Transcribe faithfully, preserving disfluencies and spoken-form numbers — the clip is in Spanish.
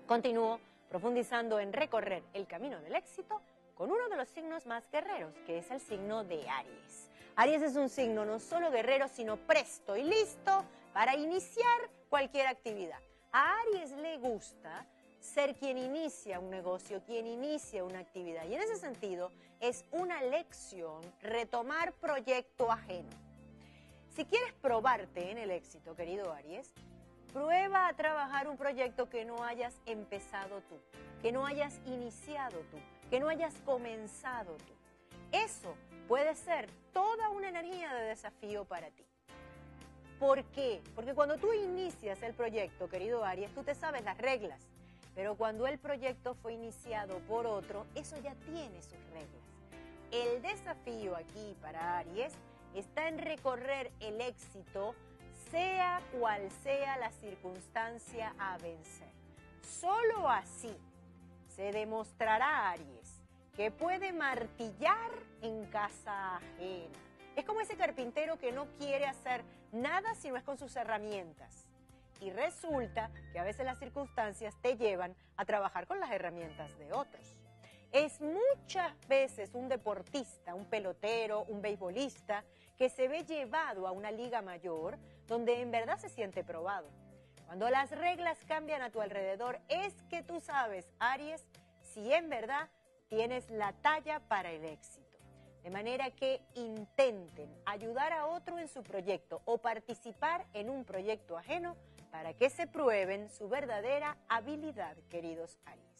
Continúo profundizando en recorrer el camino del éxito con uno de los signos más guerreros, que es el signo de Aries. Aries es un signo no solo guerrero, sino presto y listo para iniciar cualquier actividad. A Aries le gusta ser quien inicia un negocio, quien inicia una actividad. Y en ese sentido es una lección retomar proyecto ajeno. Si quieres probarte en el éxito, querido Aries, prueba a trabajar un proyecto que no hayas empezado tú, que no hayas iniciado tú, que no hayas comenzado tú. Eso puede ser toda una energía de desafío para ti. ¿Por qué? Porque cuando tú inicias el proyecto, querido Aries, tú te sabes las reglas. Pero cuando el proyecto fue iniciado por otro, eso ya tiene sus reglas. El desafío aquí para Aries está en recorrer el éxito, sea cual sea la circunstancia a vencer. Solo así se demostrará a Aries que puede martillar en casa ajena. Es como ese carpintero que no quiere hacer nada si no es con sus herramientas. Y resulta que a veces las circunstancias te llevan a trabajar con las herramientas de otros. Es muchas veces un deportista, un pelotero, un beisbolista, que se ve llevado a una liga mayor donde en verdad se siente probado. Cuando las reglas cambian a tu alrededor, es que tú sabes, Aries, si en verdad tienes la talla para el éxito. De manera que intenten ayudar a otro en su proyecto o participar en un proyecto ajeno para que se prueben su verdadera habilidad, queridos Aries.